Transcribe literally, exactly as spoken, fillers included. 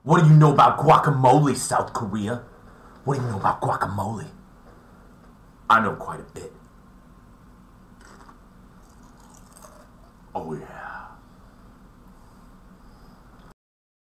What do you know about guacamole, South Korea? What do you know about guacamole? I know quite a bit. Oh yeah.